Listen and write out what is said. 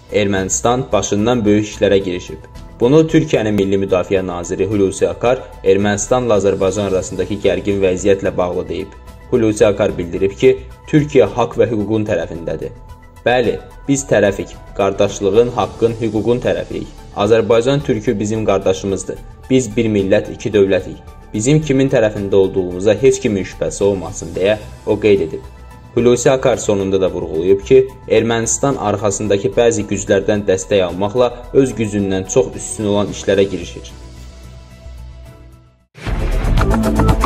Ermənistan başından böyük işlərə girişib. Bunu Türkiyənin Milli Müdafiə Naziri Hulusi Akar Ermənistanla Azərbaycan arasındakı gərgin vəziyyətlə bağlı deyib. Hulusi Akar bildirib ki, Türkiyə haqq və hüququn tərəfindədir. Bəli, biz tərəfik, qardaşlığın, haqqın, hüququn tərəfiyik. Azərbaycan türkü bizim qardaşımızdır. Biz bir millət, iki dövlətik. Bizim kimin tərəfində olduğumuza heç kimin şübhəsi olmasın deyə o qeyd edib. Hulusi Akar sonunda da vurğulayıb ki, Ermənistan arxasındakı bəzi güclərdən dəstək almaqla öz gücündən çox üstün olan işlərə girişir.